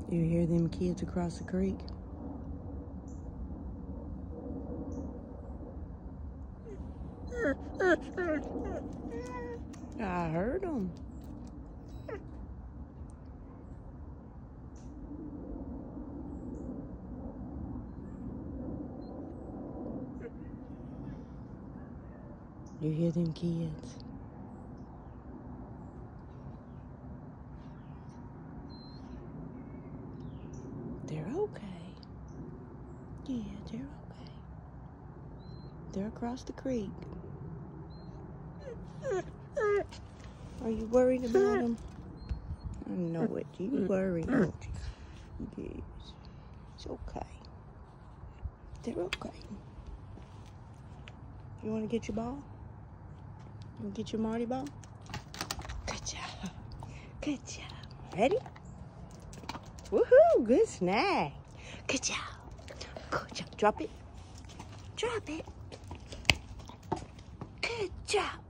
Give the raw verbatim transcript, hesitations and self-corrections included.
You hear them kids across the creek? I heard them. You hear them kids? They're okay. Yeah, they're okay. They're across the creek. Are you worried about them? I know it. You worry, don't you? Yes. It's okay. They're okay. You want to get your ball? You want to get your Marty ball? Good job. Good job. Ready? Woohoo! Good snag. Good job. Good job. Drop it. Drop it. Good job.